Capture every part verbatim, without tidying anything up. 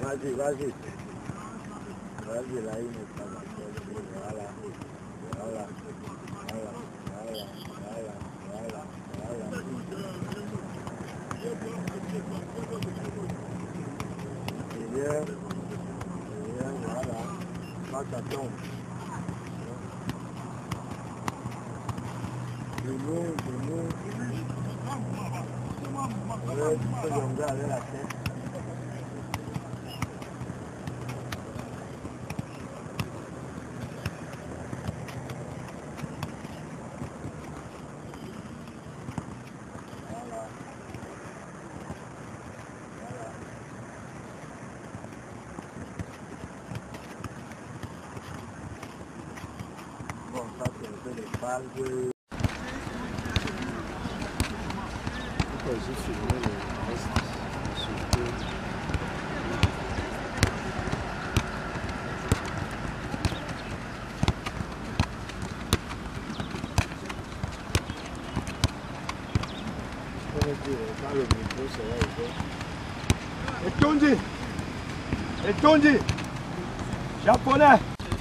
Vas-y, vas-y. Vas-y, là, il n'est pas d'accord. Voilà. Voilà. Voilà. Voilà. Voilà. Voilà. Voilà. Et bien, et bien, voilà. Pas ça tombe. De nous, de nous. Ouais, tu peux tomber avec la tête. Bon, ça c'est un peu les phases de... Pourquoi j'ai filmé le reste, surtout... Je pourrais dire, quand le micro sera ouvert... Etondi! Etondi! Japonais!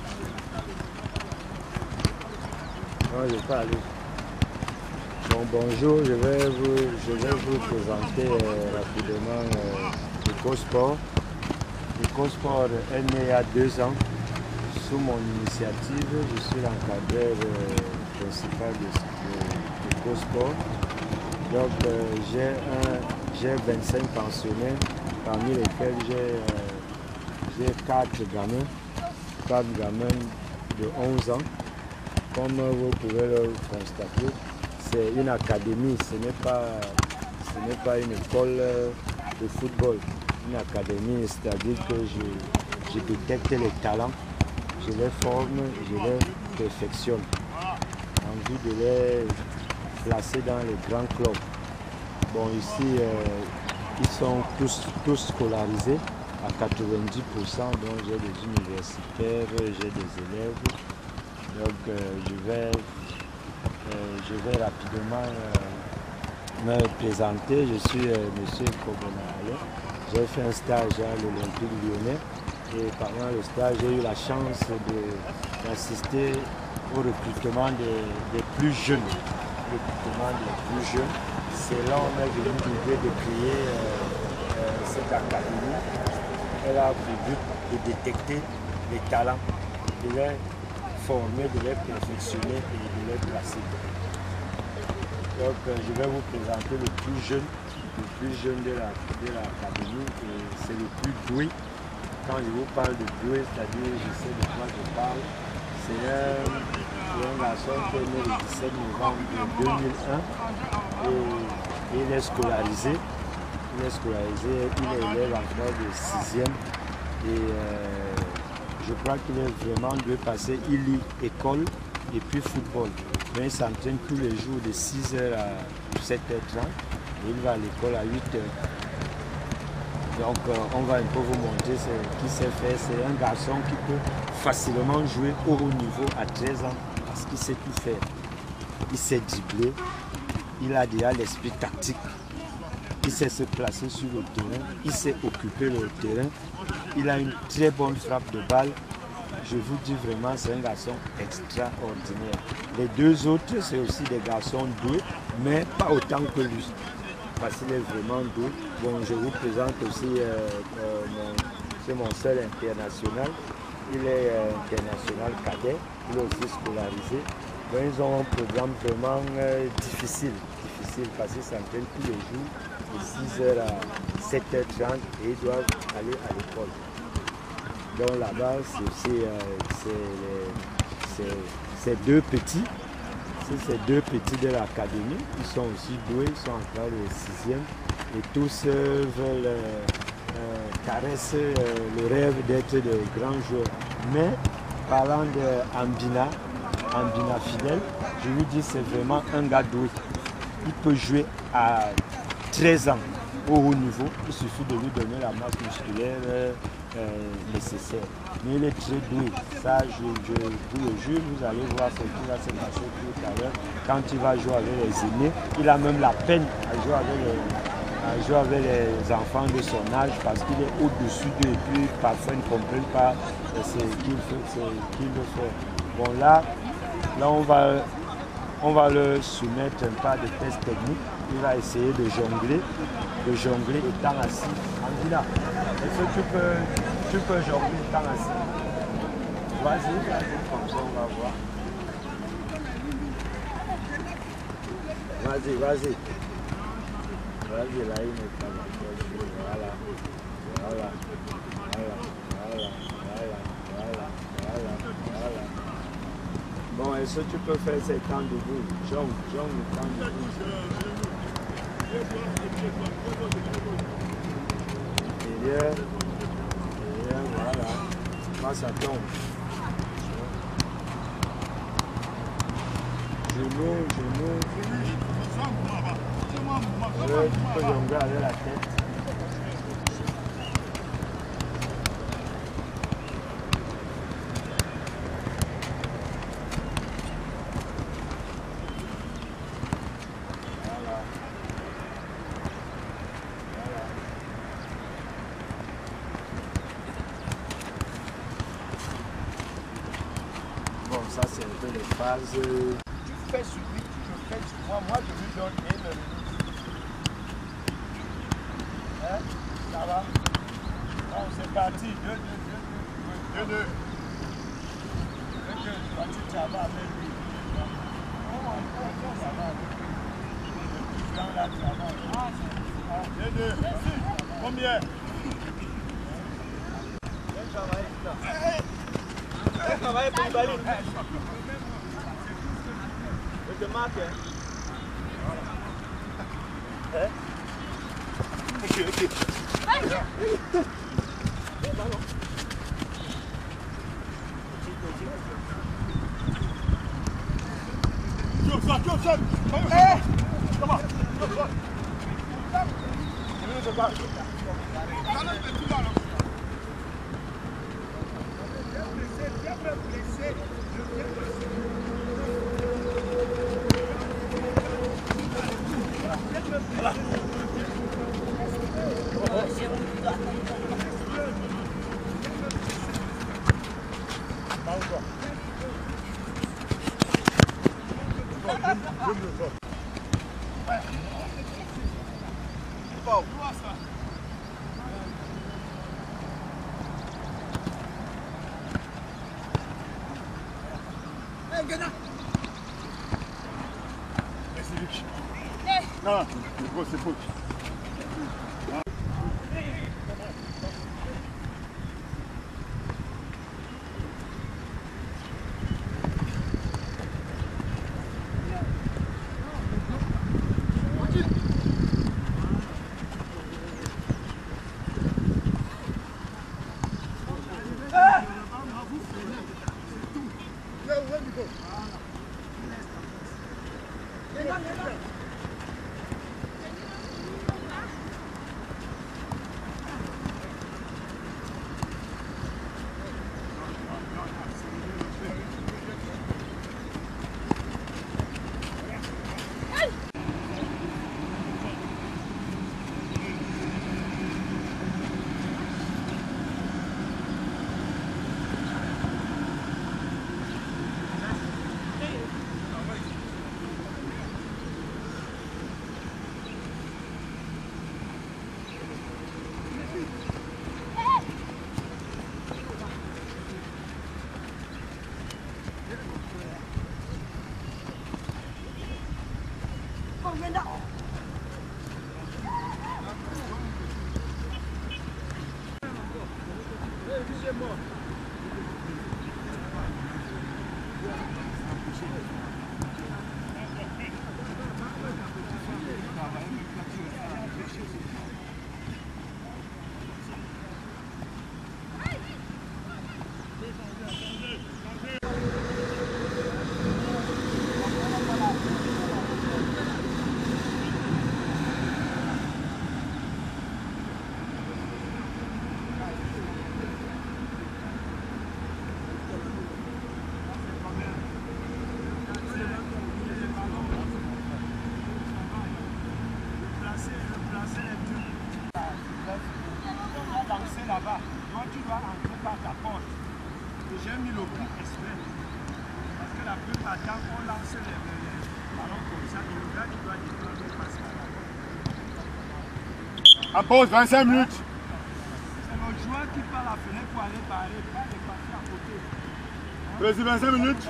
Non, je vais pas aller. Bon, bonjour, je vais vous, je vais vous présenter euh, rapidement euh, EcoSport. EcoSport est né il y a deux ans. Sous mon initiative, je suis l'encadreur euh, principal de, de EcoSport. Donc euh, j'ai j'ai vingt-cinq pensionnaires, parmi lesquels j'ai euh, quatre gamins, quatre gamins de onze ans. Comme vous pouvez le constater, c'est une académie, ce n'est pas, ce n'est pas une école de football. Une académie, c'est-à-dire que je, je détecte les talents, je les forme, je les perfectionne, en vue de les placer dans les grands clubs. Bon, ici, euh, ils sont tous, tous scolarisés à quatre-vingt-dix pour cent, donc j'ai des universitaires, j'ai des élèves. Donc euh, je, vais, euh, je vais rapidement euh, me présenter. Je suis euh, M. Kobonale. J'ai fait un stage à l'Olympique Lyonnais et pendant le stage, j'ai eu la chance d'assister au recrutement des, des plus jeunes. Le recrutement des plus jeunes. C'est là qu'on est venu l'idée de créer euh, euh, cette académie. Elle a pour but de détecter les talents, de les former, de les perfectionner et de les placer. Donc euh, je vais vous présenter le plus jeune, le plus jeune de l'académie et c'est le plus doué. Quand je vous parle de doué, c'est-à-dire je sais de quoi je parle, c'est un, un garçon qui est né le dix-sept novembre deux mille un et, et il est scolarisé. Il est scolarisé, il est élève encore de sixième et euh, je crois qu'il est vraiment de passer, il lit école et puis football. Mais il s'entraîne tous les jours de six heures à sept heures trente et il va à l'école à huit heures. Donc euh, on va un peu vous montrer ce qu'il sait faire. C'est un garçon qui peut facilement jouer au haut niveau à treize ans parce qu'il sait tout faire. Il sait dribbler, il a déjà l'esprit tactique. Il sait se placer sur le terrain, il sait occuper le terrain, il a une très bonne frappe de balle. Je vous dis vraiment, c'est un garçon extraordinaire. Les deux autres, c'est aussi des garçons doués, mais pas autant que lui, parce qu'il est vraiment doué. Bon, je vous présente aussi, euh, euh, c'est mon seul international. Il est euh, international cadet, il est aussi scolarisé. Donc, ils ont un programme vraiment euh, difficile, difficile, parce qu'ils s'entraînent tous les jours de six heures à sept heures trente et ils doivent aller à l'école. Donc là-bas, c'est deux petits, c'est ces deux petits de l'académie, ils sont aussi doués, ils sont en classe de sixième et tous euh, veulent euh, euh, caresser euh, le rêve d'être des grands joueurs. Mais parlant d'Ambina, Ambina Fidèle, je lui dis c'est vraiment un gars doué. Il peut jouer à treize ans au haut niveau, il suffit de lui donner la masse musculaire euh, euh, nécessaire. Mais il est très doué. Ça, je, je vous le jure, vous allez voir ce qui va se passer tout à l'heure. Quand il va jouer avec les aînés, il a même la peine à jouer avec les, à jouer avec les enfants de son âge parce qu'il est au-dessus d'eux et puis parfois ils ne comprennent pas ce qu'il qu'il veut faire. Bon là, là on va, on va le soumettre un pas de test technique. Il va essayer de jongler, de jongler étant assis. Angela, est-ce que tu peux, tu peux jongler étant assis? Vas-y, vas-y, comme ça on va voir. Vas-y, vas-y. Vas-y, là, il n'est pas là. Voilà, voilà, voilà, voilà, voilà, voilà, voilà, voilà. Bon, est-ce que tu peux faire ces temps debout? Jongle, jongle, temps debout. Derrière, derrière, voilà. Quand ça tombe. Genou, genou. Ouais, tu peux jongler avec la tête. Voilà. Voilà. Bon, ça c'est un peu les phases. Tu fais sur lui, je fais sur moi. Moi, je lui donne une minute. Hein? Ça va? Bon, c'est parti. Deux, deux, deux, deux. Deux, deux. Deux, deux. Parti, ça va avec lui. Oh, encore, ça va avec lui. Le plan là, ça va. Deux, deux. Combien? Bien travaillé, là. Bien travaillé pour Bali. Je te marque, hein? Hein? Ok, ok. Non, c'est faux. attend qu'on lance les ballons comme ça, et le gars qui doit défendre passe là. En pause, vingt-cinq minutes. C'est le joueur qui part à la fenêtre pour aller barrer, pas les passer à côté. Vas-y, vingt-cinq minutes.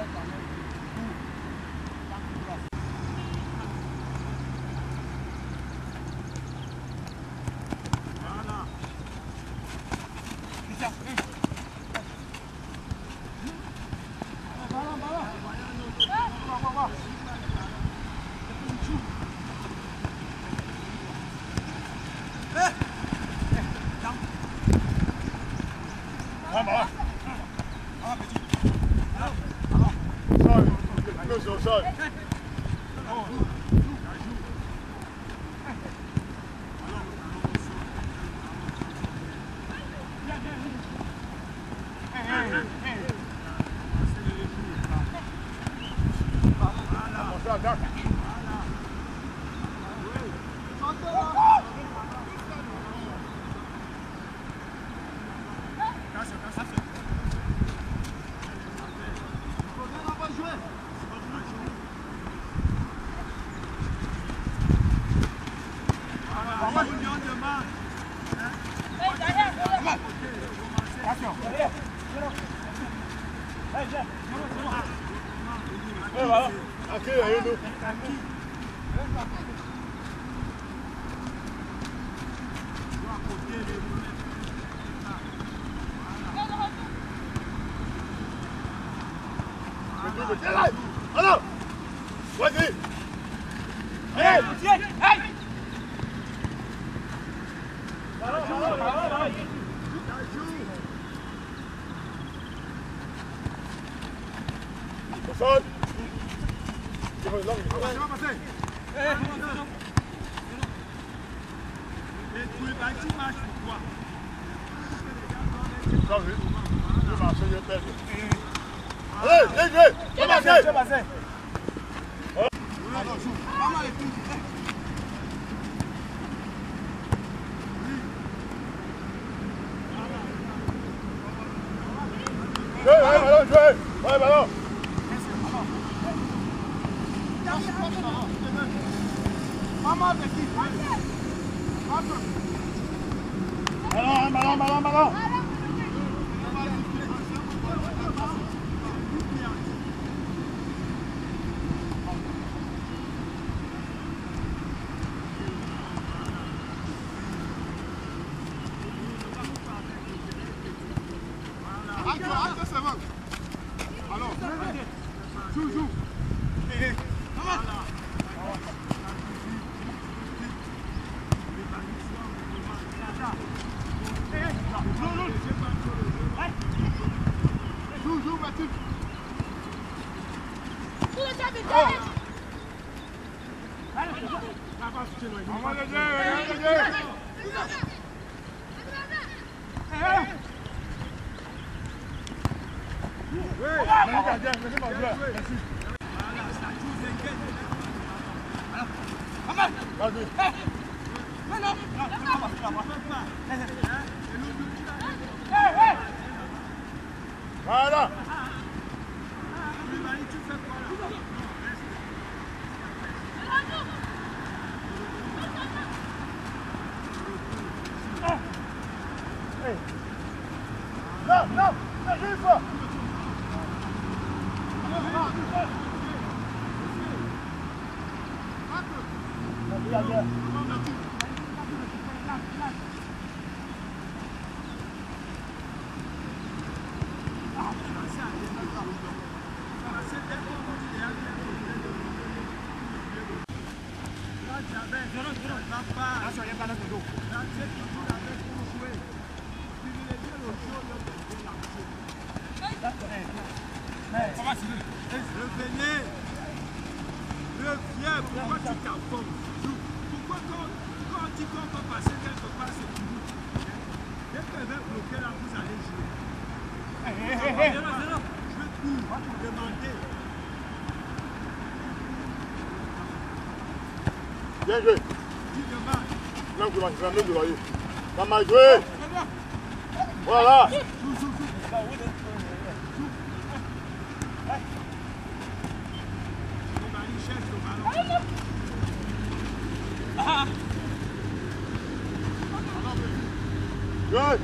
Alors, vas-y. Allez, personne. Et tous les bâtis marchent pour toi. Je marche, je perds. Allez, viens jouer. Commencez. Jouez, ouais, ballon, jouez. Ouais, ballon. Ballon, ballon, ballon, ballon. Voilà. Non, non, une fois. Revenez. Reviens. Pourquoi tu t'enfonces? Pourquoi quand, quand tu qu'on peut passer quelque part, c'est fini? Dès qu'elle va bloquer là, vous allez jouer. Je vais tout demander. Bien joué. Tu demandes. Non, tu vas te faire de loyer. Ça m'a joué. Voilà. Good.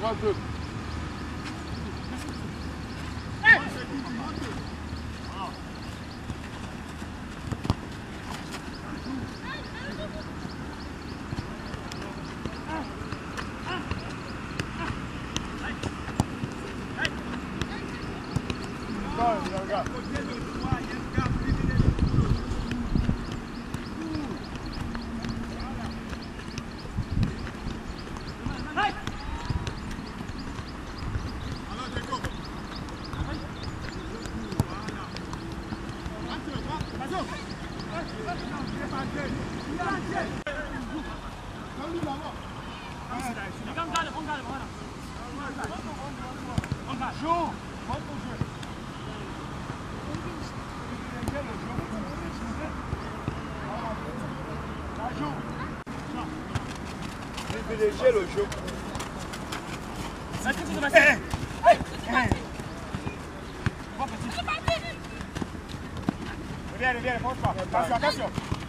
avance deux. Privilégier le jeu. Viens, viens, fonce pas. Attention, attention.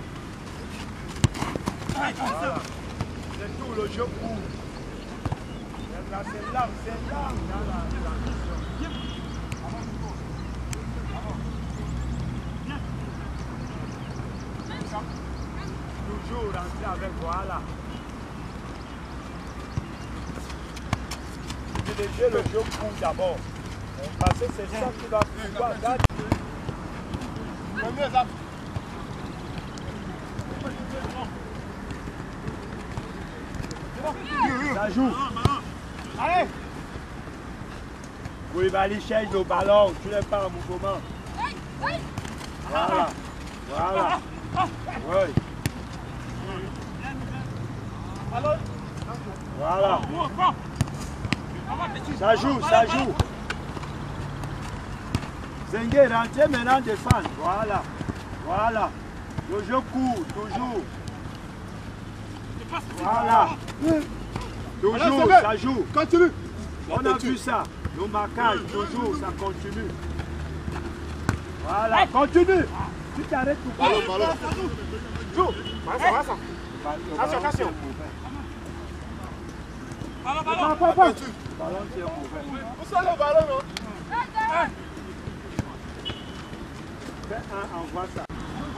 Voilà. C'est tout le jeu court. Là, c'est là, c'est là. Dans la mission. Avant du coup. Avant. Toujours rentrer avec, voilà. Privilégier le jeu court d'abord. Parce que c'est ça qui va pouvoir garder. Premier zap. Ça joue. Allez. Koulibaly cherche le ballon. Tu n'es pas en mouvement. Voilà. Voilà. Oui. Voilà. Ça joue, ça joue. Zengue, rentrez maintenant, défendre. Voilà. Voilà. Le jeu court, toujours. Voilà. Toujours, ça joue. Continue. On a vu ça. Le marquage, toujours, ça continue. Voilà, continue. Tu t'arrêtes tout Ballon, ballon. Joue. Attention, attention. Attention. Ballon, ballon. Ballon, c'est mauvais. Où ça le ballon, non? Fais un, envoie ça.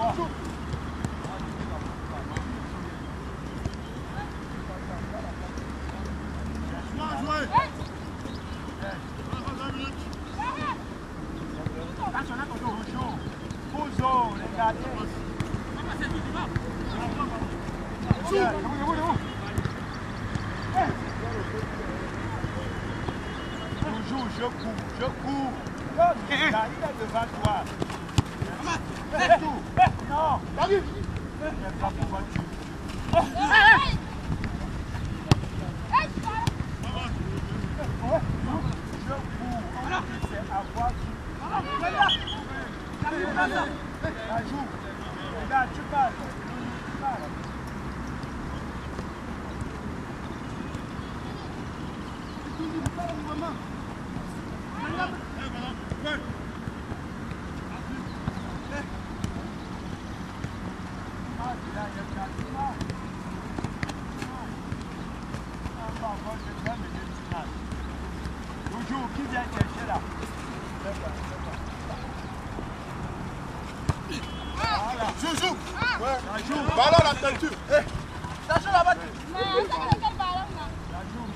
Toujours, je cours, je cours. Il est devant toi. C'est tout. Non. Il n'est pas pour battu. Je cours. C'est avoir du. Ça joue. Regarde, tu passes. Tu passes. Toujours, qui vient chercher là? Voilà. Joue, joue. Ouais, ça joue. Ballon la teinture. Ça joue là-bas. Ça joue.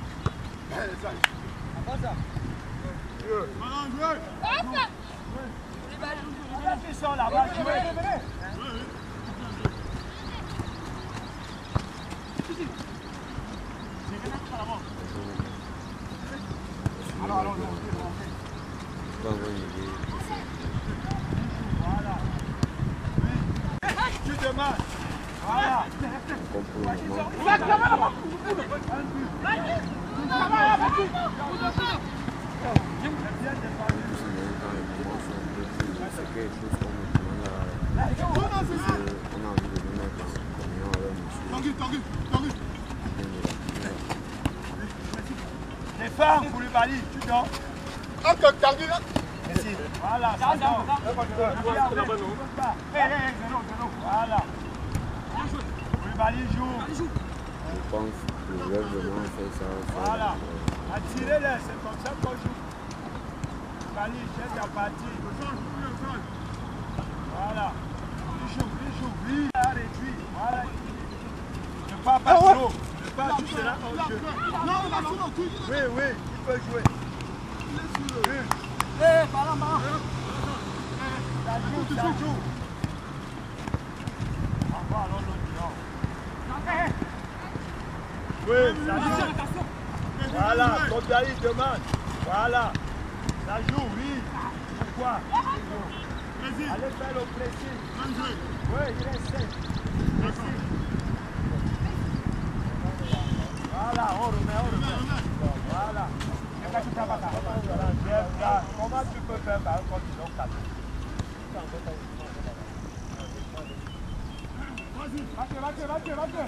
Ça Ballon joué. Ils sont là-bas, jouez. Alors, allons, allons, voilà. Tu demandes. Voilà. Tanguy, Tanguy, Tanguy. Défends, Koulibaly, tu dors. Ah, que Tanguy là. Merci. Voilà, ça dort. Voilà. Koulibaly joue. Je pense que le rêve vraiment fait ça. Voilà. Attirez-les, c'est comme ça qu'on joue. Kali, chef la partie. Voilà. Il joue, il joue, oui, il a réduit. Voilà. Ne pas pas trop. Ne pas tout cela en jeu. Oui, oui, il peut jouer. Eh, par là, par là. Ça joue, ça joue. Encore alors l'autre non. Oui, ça joue. Voilà, comme Dali demande. Voilà. Ça joue, oui. Pourquoi? Allez faire le pressing. Oui, il essaie. Pressing. Voilà, on remet, on remet. Voilà. Comment tu peux faire par contre ils ont quatre? Vas-y, vas-y, vas-y, vas-y, vas-y.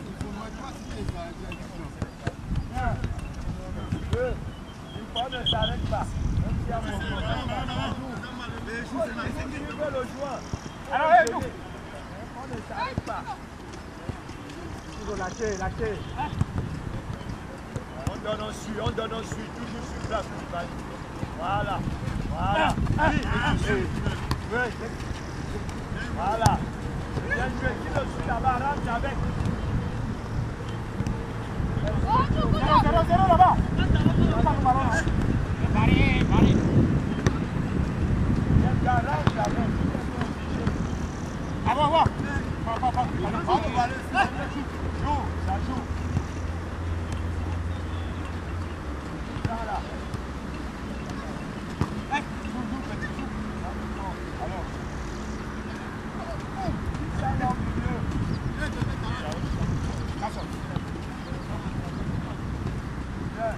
Une fois ne s'arrête pas. Même si à mon tour, tu veux le joueur. Alors, hey, nous. On ne s'arrête pas. Il faut lâcher, lâcher. On donne ensuite, on donne ensuite, toujours sur place. Voilà, voilà. Oui, oui. Voilà. Bien joué, qui le suit là-bas, rentre avec. zéro zéro là-bas. Allez, allez. Rentre avec. Ah bon, bon. Joue, ça joue. Voilà. Hey, joue, joue, petit joue. Alors. Ça est au milieu. Bien.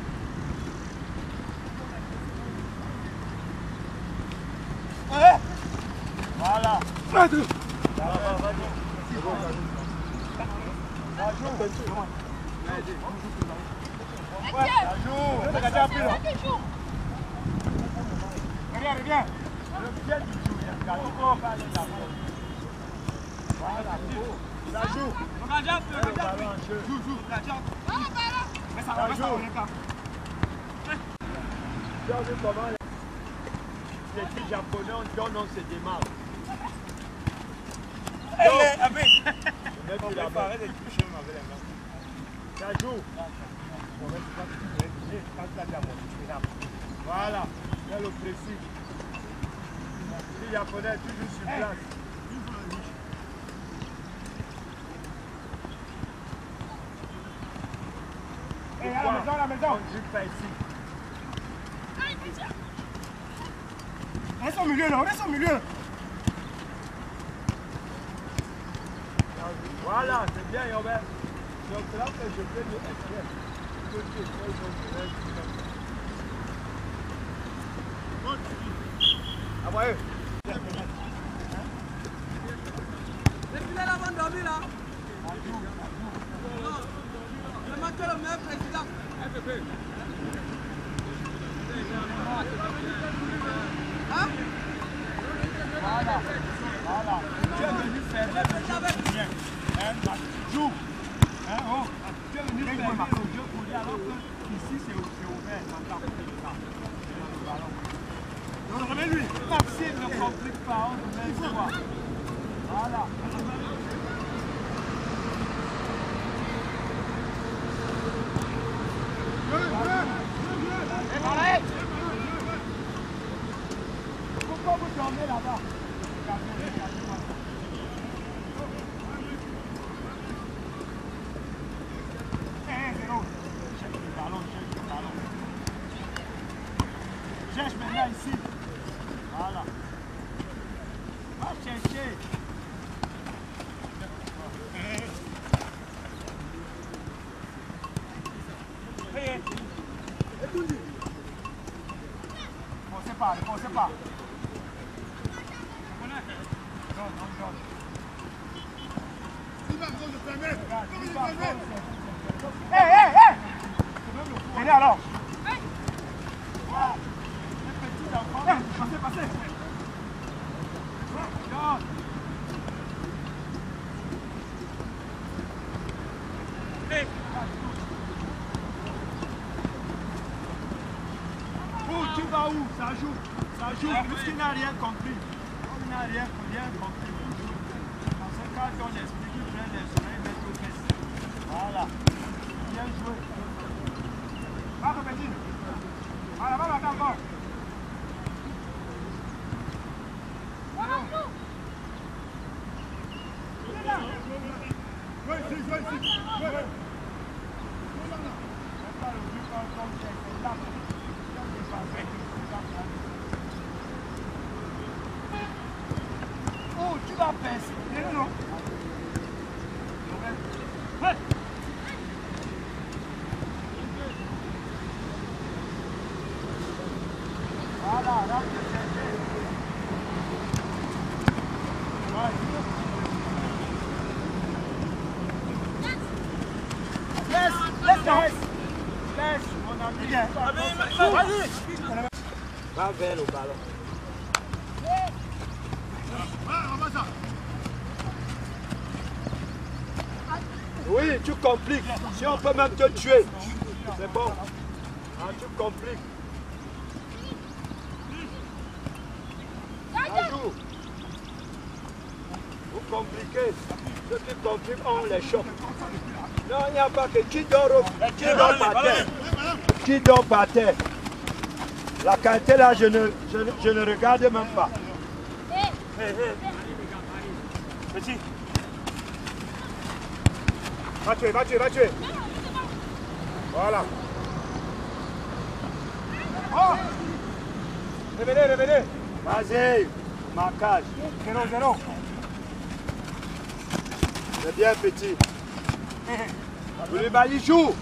Voilà. Ça joue. Ouais, ça joue. Regarde un peu là. Reviens, reviens. Le pied du joue, il y a un gâteau. Voilà, ça joue. Regarde un peu, regarde un peu. Joue, joue. Mais ça va, ça joue. Tu as vu comment les petits japonais ont donné dans ces démarches. Allez, avec. On va parler de toucher avec les mains. Ça joue. Voilà, il y a le précis. Les Japonais toujours sur place. Et à la maison, à la maison. On joue pas ici. Reste au milieu là, reste au milieu. Voilà, c'est bien Robert. Donc là que je fais le S P F. Ah ouais. Depuis là, avant de dormir là. Le matin, le meilleur président. F P P. Hein? Voilà. Voilà. Tu es venu faire le bien. Hein, joue. Hein, oh. Tu es venu faire le jeu pour lui alors que ici c'est ouvert. Donc remets-lui. Maxime ne complique pas, on met le choix. Voilà. Arrête! Pourquoi vous dormez là-bas? Cherche maintenant ici. Voilà. Va chercher. Hey. Pensez pas, ne pensez pas. Non, non, non. Hé, hé, hé! Venez alors. Les petits enfants. Passez, passez. Hey. tu vas où? Ça joue. Ça joue. Puisqu'il n'a rien compris. Il n'a rien, rien compris. Parce que quand on explique, il prend les oreilles, met au fesses. Voilà. Bien joué. Va revenir. Voilà, va là encore. Jouez ici, jouez ici. Jouez. Oh, tu vas pincer. Non, non. Ouais. Voilà, là, laisse, laisse, laisse, laisse, mon ami. Vas-y. Va vers le ballon. Oui, tu compliques. Si on peut même te tuer, c'est bon. Ah, tu compliques. Ajoute. Vous compliquez. Ceux qui compliquent, on les choque. Non, il n'y a pas que qui dort, au... qui dort par terre. Qui dort par terre. La qualité là, je ne, je, ne, je ne regarde même pas. Hey, hey. Petit. Va tuer, va tuer, va tuer. Voilà. Oh! Revenez, revenez. Vas-y, marquage. Zéro, zéro. C'est bien petit. Koulibaly joue.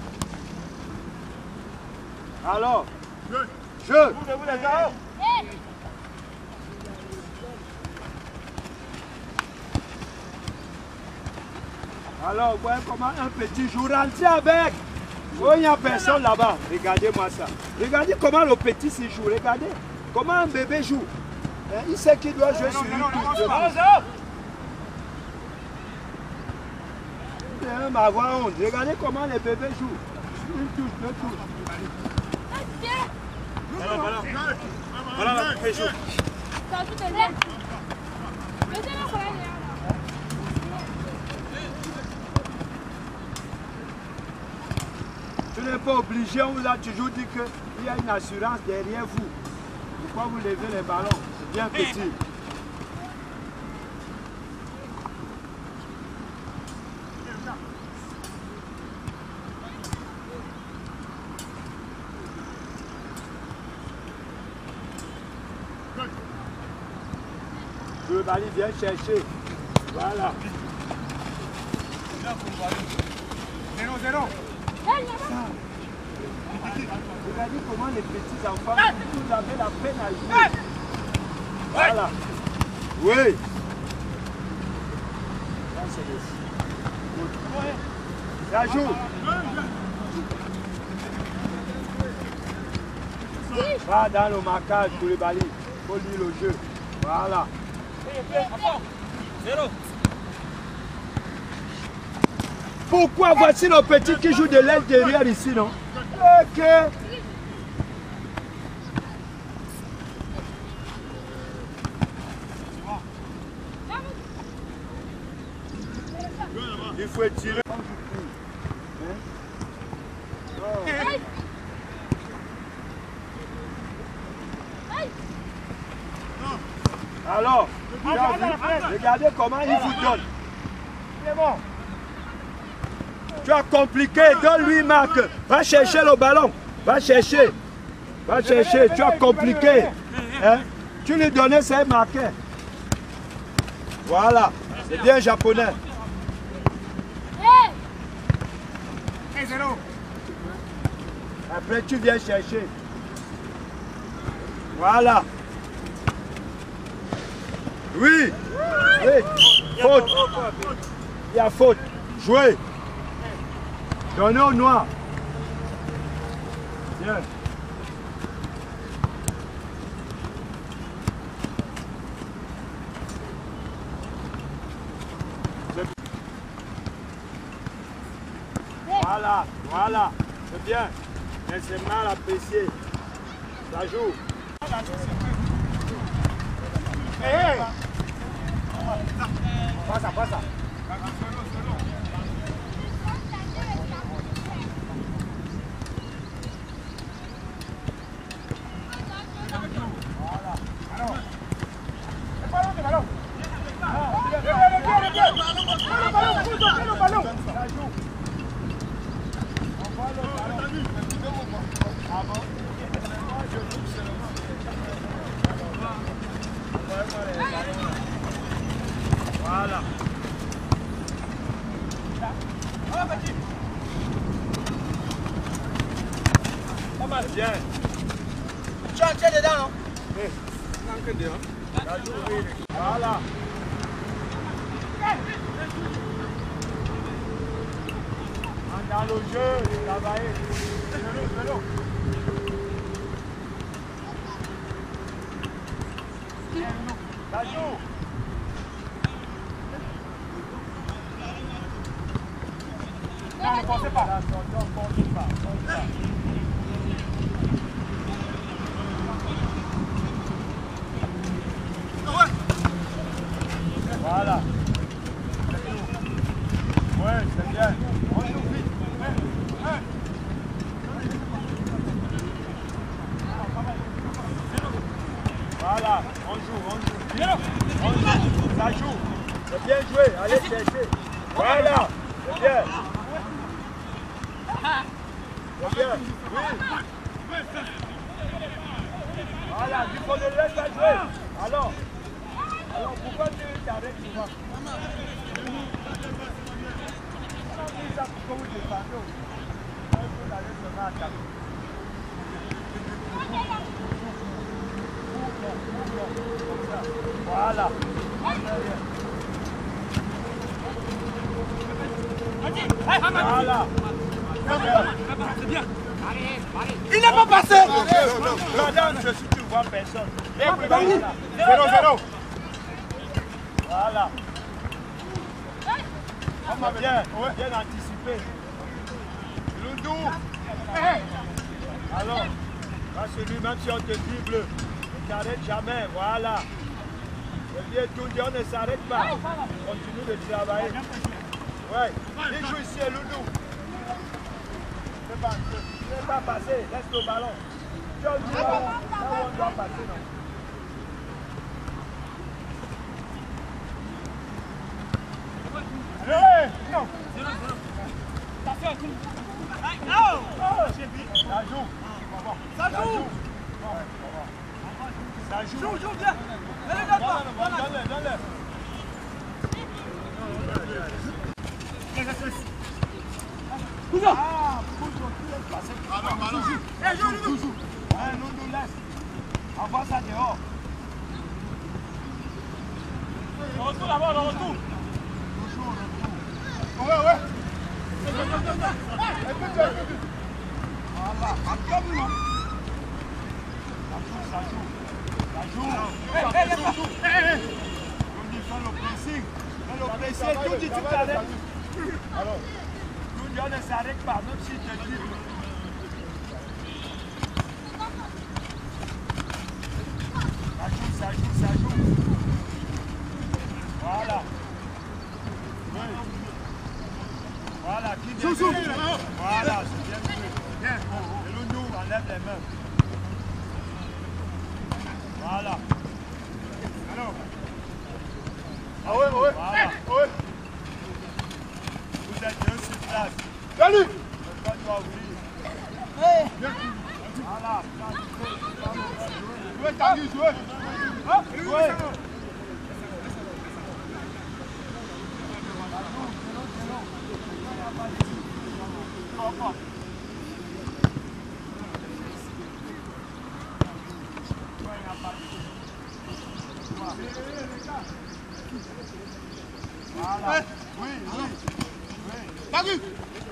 Alors, Jeu. jeu. Vous, vous les gars. Alors, voyez comment un petit joue. Rentrez avec. Oh, il n'y a personne là-bas. Regardez-moi ça. Regardez comment le petit se joue. Regardez comment un bébé joue. Hein, il sait qu'il doit jouer sur une touche. Il peut même avoir honte. Regardez comment les bébés jouent. Une touche, deux touches. Voilà, voilà. Voilà la poupée joue. Tu n'es pas obligé, on vous a toujours dit qu'il y a une assurance derrière vous. Pourquoi vous levez les ballons? C'est bien petit. Koulibaly vient chercher. Voilà. Zéro, zéro. Regardez comment les petits enfants, vous avez la peine à jouer. Voilà. Oui. Là, c'est le... Ça joue. Va dans le marquage, Koulibaly. Il faut lire le jeu. Voilà. Zéro. Pourquoi voici le petit qui joue de l'aile derrière ici, non? Ok. Il faut tirer. Alors, regardez comment il vous donne. C'est bon. Tu as compliqué, donne-lui Marc. Va chercher le ballon. Va chercher. Va chercher. Tu as compliqué. Hein? Tu lui donnais, c'est marqué. Voilà. C'est bien japonais. un zéro. Après, tu viens chercher. Voilà. Oui. Oui. Faute. Il y a faute. Jouez. Donnez au noir. Bien. Voilà, voilà. C'est bien. Mais c'est mal apprécié. Ça joue. Hé, hé. Passa, passa. Voilà. Pas mal, bien. Tu es dedans, non? Oui. Voilà. Dans le jeu, travailler. Vélo, vélo. Ça joue. Non, ne pensez pas. Ne pensez pas. Voilà. Ouais, c'est bien. On joue vite. Voilà, on joue, on joue. On joue, ça joue. C'est bien joué, allez chercher. Voilà, c'est bien. C'est bien, oui. Voilà, il faut le laisser jouer. Alors, alors pourquoi tu t'arrêtes souvent? Ça, pourquoi vous défendez? Il faut aller seulement attaquer. Voilà. Voilà. C'est bien. Il n'est pas passé. Madame, je suis tu vois personne. zéro zéro. Voilà. On m'a bien, bien anticipé. Loundou. Alors, là, celui, même si on te dribble, ne t'arrête jamais. Voilà. Le vieux tout dit, on ne s'arrête pas. Continue de travailler. Ouais. Il joue ici, Loundou. Ne pas, pas passer, laisse le ballon. Tu as dit là où, là où on doit passer, non? Allez, non. Ça joue. Ça joue. Ça joue. Joue, joue, viens. Allez, donne-moi. Donne-le, donne-le. Cousin. Ah, Cousin, tu laisses passer. Ah non, ah non. Eh, joue, joue, joue. Ouais, nous nous laisse. Envoie ça dehors. On retourne là-bas, on retourne. Ouais, ouais. Voilà, comme nous. Ça joue, ça joue. Ça joue. On dit fais le pressing. Fais le pressing. Tout dit tu t'arrêtes. Alors, tout dit on ne s'arrête pas, même si tu te dis. Ça joue, ça joue, ça joue. Voilà. Oui. Voilà, qui vient jouer. Voilà, c'est bien joué. Bien. Et nous, nous, enlève les mains. Voilà. Alors. Ah ouais, ouais. Voilà. Ouais. Vous êtes deux sur place. Salut. Le temps doit ouvrir. Hey. Voilà. Jouez, t'as vu, jouez. Hein? Jouez. Voilà. Oui, oui. Oui. T'as vu?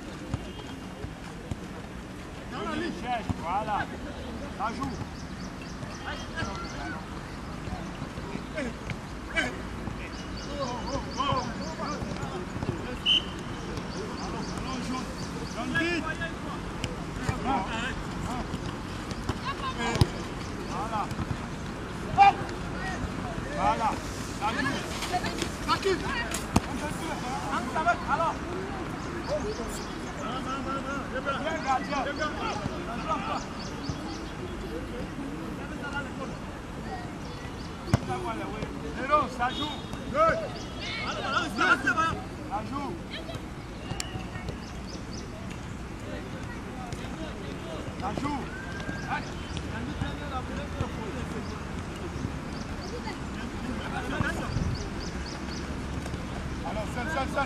Voilà. Ça joue. Voilà. Alors. Bien gardien. Hello, ça joue. Ça joue. Ça joue. Alors, seul, seul, seul.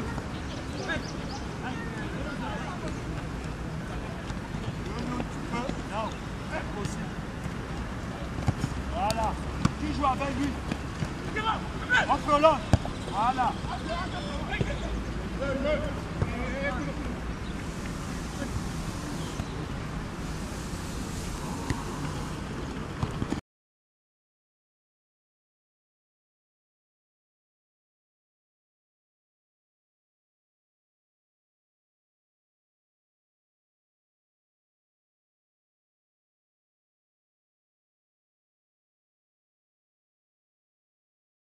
Non, impossible. Voilà. Qui joue avec lui? Entre l'autre. Voilà.